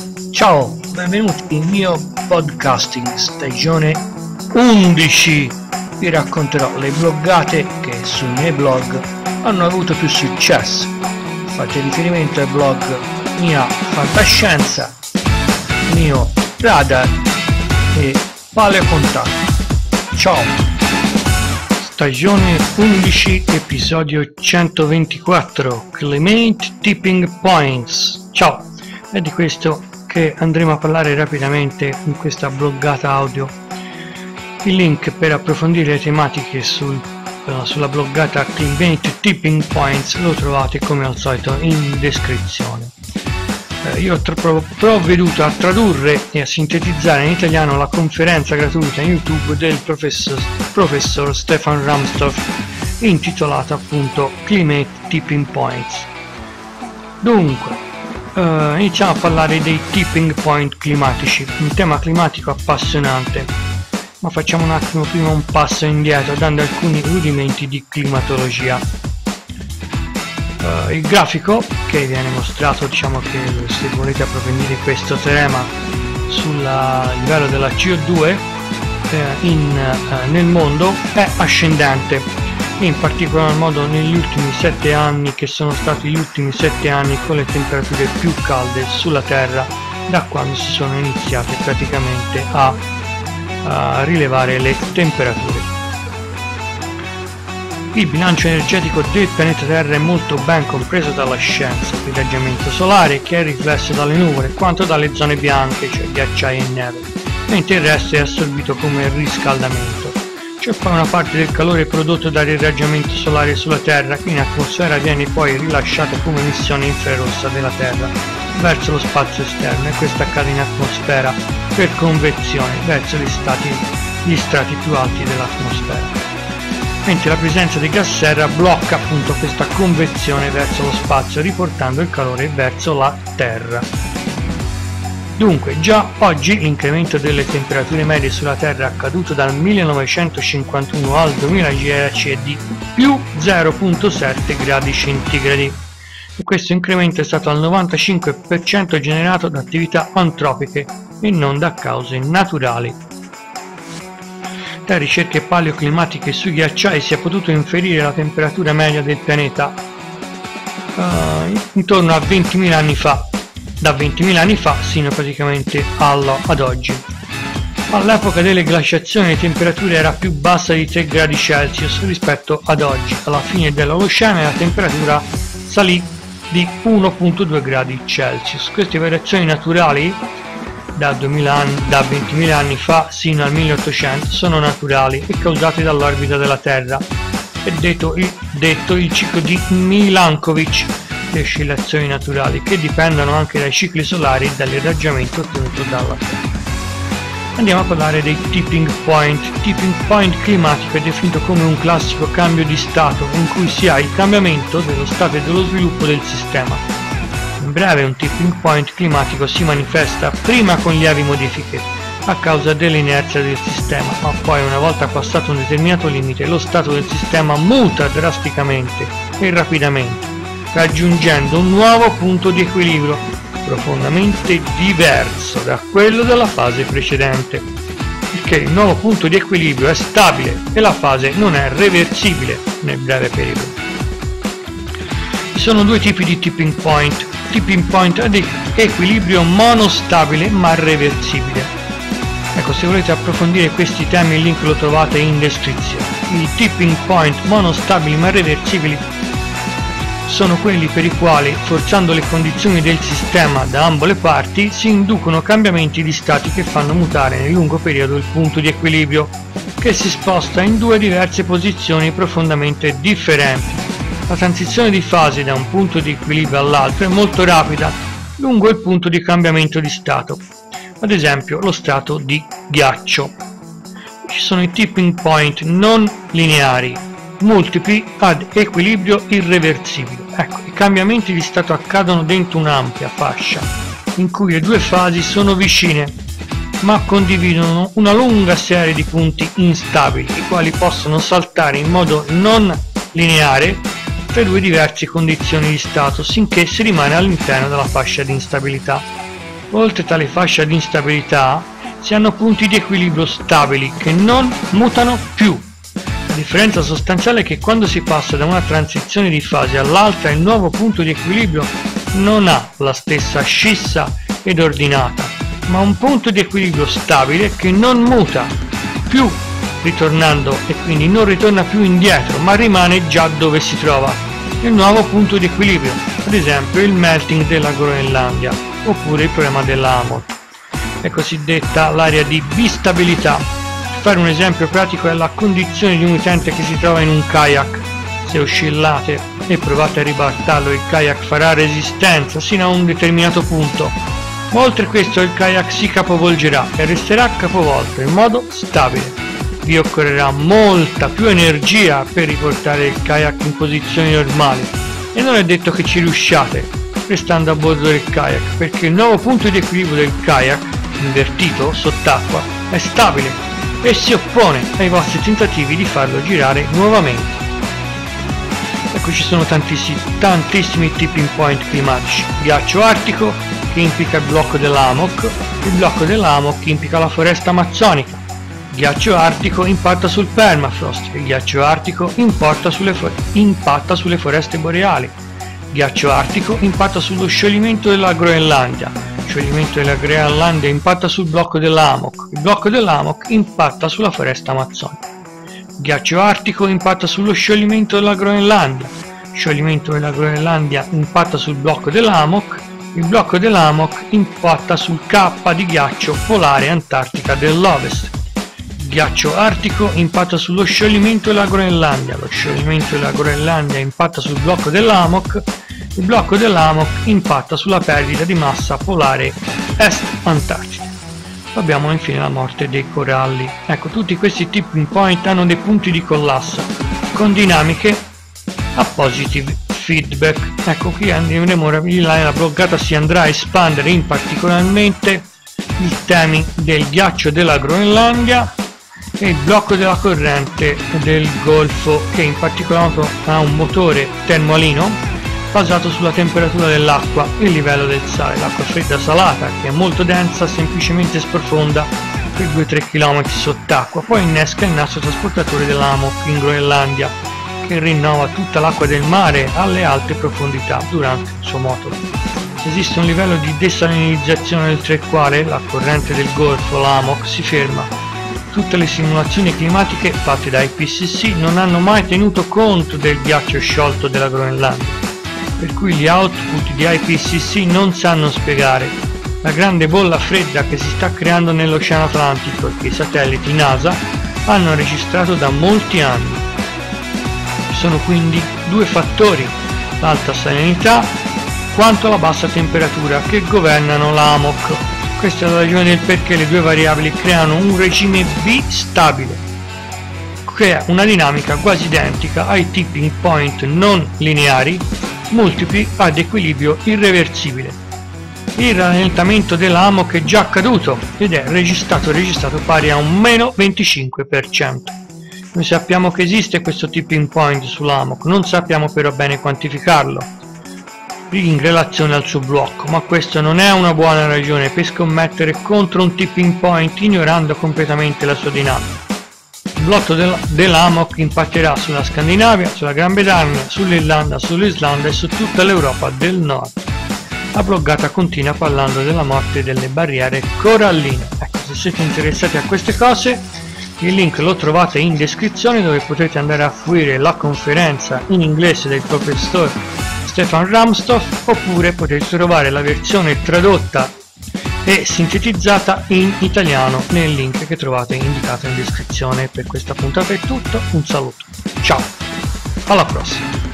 Ciao, benvenuti nel mio podcasting stagione 11. Vi racconterò le bloggate che sui miei blog hanno avuto più successo. Fate riferimento ai blog Mia Fantascienza, Mio Radar e Paleocontatto. Ciao! Stagione 11, episodio 124, Climate Tipping Points. Ciao! È di questo che andremo a parlare rapidamente in questa bloggata audio. Il link per approfondire le tematiche sulla bloggata Climate Tipping Points lo trovate come al solito in descrizione. Io ho provveduto a tradurre e a sintetizzare in italiano la conferenza gratuita in YouTube del professor Stefan Rahmstorf intitolata appunto Climate Tipping Points. Dunque, iniziamo a parlare dei tipping point climatici, un tema climatico appassionante, ma facciamo un attimo prima un passo indietro dando alcuni rudimenti di climatologia. Il grafico che viene mostrato, diciamo che se volete approfondire questo teorema sul livello della CO2 nel mondo è ascendente, e in particolar modo negli ultimi 7 anni, che sono stati gli ultimi 7 anni con le temperature più calde sulla Terra da quando si sono iniziate praticamente a rilevare le temperature. Il bilancio energetico del pianeta Terra è molto ben compreso dalla scienza, l'irraggiamento solare che è riflesso dalle nuvole quanto dalle zone bianche, cioè ghiacciai e neve, mentre il resto è assorbito come riscaldamento. C'è poi una parte del calore prodotto dall'irraggiamento solare sulla Terra che in atmosfera viene poi rilasciata come emissione infrarossa della Terra verso lo spazio esterno, e questo accade in atmosfera per convezione verso gli strati più alti dell'atmosfera. Mentre la presenza di gas serra blocca appunto questa convezione verso lo spazio, riportando il calore verso la Terra. Dunque, già oggi l'incremento delle temperature medie sulla Terra accaduto dal 1951 al 2010 è di più 0,7 gradi centigradi, e questo incremento è stato al 95% generato da attività antropiche e non da cause naturali. Da ricerche paleoclimatiche sui ghiacciai si è potuto inferire la temperatura media del pianeta intorno a 20.000 anni fa, da 20.000 anni fa sino praticamente ad oggi. All'epoca delle glaciazioni la temperatura era più bassa di 3 gradi Celsius rispetto ad oggi. Alla fine dell'Olocene la temperatura salì di 1,2 gradi Celsius. Queste variazioni naturali da 20.000 anni fa sino al 1800 sono naturali e causate dall'orbita della Terra. È detto il ciclo di Milankovitch, le oscillazioni naturali che dipendono anche dai cicli solari e dall'irraggiamento ottenuto dalla Terra. Andiamo a parlare dei tipping point. Tipping point climatico è definito come un classico cambio di stato in cui si ha il cambiamento dello stato e dello sviluppo del sistema. In breve, un tipping point climatico si manifesta prima con lievi modifiche a causa dell'inerzia del sistema, ma poi una volta passato un determinato limite lo stato del sistema muta drasticamente e rapidamente, raggiungendo un nuovo punto di equilibrio profondamente diverso da quello della fase precedente, perché il nuovo punto di equilibrio è stabile e la fase non è reversibile nel breve periodo. Ci sono due tipi di tipping point. Tipping point ad equilibrio monostabile ma reversibile. Ecco, se volete approfondire questi temi il link lo trovate in descrizione. I tipping point monostabili ma reversibili sono quelli per i quali, forzando le condizioni del sistema da ambo le parti, si inducono cambiamenti di stati che fanno mutare nel lungo periodo il punto di equilibrio, che si sposta in due diverse posizioni profondamente differenti. La transizione di fase da un punto di equilibrio all'altro è molto rapida lungo il punto di cambiamento di stato, ad esempio lo strato di ghiaccio. Ci sono i tipping point non lineari, multipli ad equilibrio irreversibile. Ecco, i cambiamenti di stato accadono dentro un'ampia fascia in cui le due fasi sono vicine ma condividono una lunga serie di punti instabili, i quali possono saltare in modo non lineare tra due diverse condizioni di stato, sinché si rimane all'interno della fascia di instabilità. Oltre tale fascia di instabilità si hanno punti di equilibrio stabili che non mutano più. La differenza sostanziale è che quando si passa da una transizione di fase all'altra il nuovo punto di equilibrio non ha la stessa scissa ed ordinata, ma un punto di equilibrio stabile che non muta più ritornando e quindi non ritorna più indietro, ma rimane già dove si trova, il nuovo punto di equilibrio, ad esempio il melting della Groenlandia oppure il problema della Amot. È cosiddetta l'area di bistabilità. Per fare un esempio pratico è la condizione di un utente che si trova in un kayak. Se oscillate e provate a ribaltarlo, il kayak farà resistenza sino a un determinato punto, ma oltre questo il kayak si capovolgerà e resterà capovolto in modo stabile. Vi occorrerà molta più energia per riportare il kayak in posizioni normali e non è detto che ci riusciate restando a bordo del kayak, perché il nuovo punto di equilibrio del kayak invertito sott'acqua è stabile e si oppone ai vostri tentativi di farlo girare nuovamente. Ecco, ci sono tantissimi tipping point climatici. Ghiaccio artico che implica il blocco dell'hammock, il blocco dell'hammock implica la foresta amazzonica. Ghiaccio artico impatta sul permafrost, il ghiaccio artico impatta sulle foreste boreali. Ghiaccio artico impatta sullo scioglimento della Groenlandia. Lo scioglimento della Groenlandia impatta sul blocco dell'hammock. Il blocco dell'hammock impatta sulla foresta amazzonica. Ghiaccio artico impatta sullo scioglimento della Groenlandia. Lo scioglimento della Groenlandia impatta sul blocco dell'hammock. Il blocco dell'hammock impatta sul K di ghiaccio polare antartica dell'Ovest. Ghiaccio artico impatta sullo scioglimento della Groenlandia. Lo scioglimento della Groenlandia impatta sul blocco dell'hammock. Il blocco dell'hammock impatta sulla perdita di massa polare est antartica. Abbiamo infine la morte dei coralli. Ecco, tutti questi tipping point hanno dei punti di collasso con dinamiche a positive feedback. Ecco, qui andremo ora, la bloccata si andrà a espandere in particolarmente i temi del ghiaccio della Groenlandia e il blocco della corrente del Golfo, che in particolar modo ha un motore termoalino basato sulla temperatura dell'acqua e il livello del sale. L'acqua fredda salata, che è molto densa, semplicemente sprofonda per 2-3 km sott'acqua, poi innesca il nastro trasportatore dell'hammock in Groenlandia, che rinnova tutta l'acqua del mare alle alte profondità durante il suo moto. Esiste un livello di desalinizzazione oltre il quale la corrente del Golfo, l'hammock, si ferma. Tutte le simulazioni climatiche fatte da IPCC non hanno mai tenuto conto del ghiaccio sciolto della Groenlandia, per cui gli output di IPCC non sanno spiegare la grande bolla fredda che si sta creando nell'Oceano Atlantico e che i satelliti NASA hanno registrato da molti anni. Ci sono quindi due fattori, l'alta salinità quanto la bassa temperatura, che governano l'hammock. Questa è la ragione del perché le due variabili creano un regime bistabile, che è una dinamica quasi identica ai tipping point non lineari multipli ad equilibrio irreversibile. Il rallentamento dell'hammock è già accaduto ed è registrato pari a un meno 25%. Noi sappiamo che esiste questo tipping point sull'hammock, non sappiamo però bene quantificarlo in relazione al suo blocco, ma questo non è una buona ragione per scommettere contro un tipping point ignorando completamente la sua dinamica. Il blocco dell'hammock impatterà sulla Scandinavia, sulla Gran Bretagna, sull'Irlanda, sull'Islanda e su tutta l'Europa del Nord. La bloggata continua parlando della morte delle barriere coralline. Ecco, se siete interessati a queste cose, il link lo trovate in descrizione, dove potrete andare a fruire la conferenza in inglese del professor Stefan Ramstoff, oppure potete trovare la versione tradotta e sintetizzata in italiano nel link che trovate indicato in descrizione. Per questa puntata è tutto, un saluto, ciao, alla prossima!